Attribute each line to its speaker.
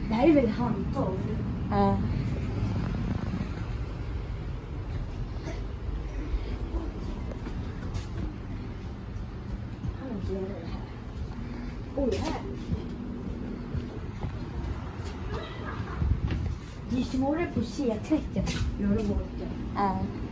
Speaker 1: Det här är väl handtag?
Speaker 2: Ja.
Speaker 1: Oj, här. Det är svårare på C30. Gör det bort det.
Speaker 2: Ja.